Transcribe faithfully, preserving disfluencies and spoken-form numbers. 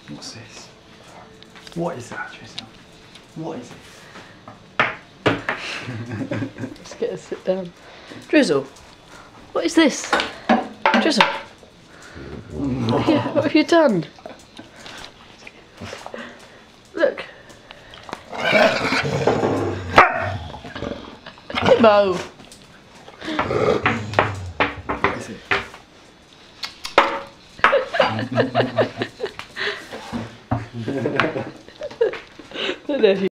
What's this? What is that, Drizzle? What is it? Let's get her sit down. Drizzle, what is this? Drizzle, what have you, what have you done? Look. Timo. What is it? I don't know if you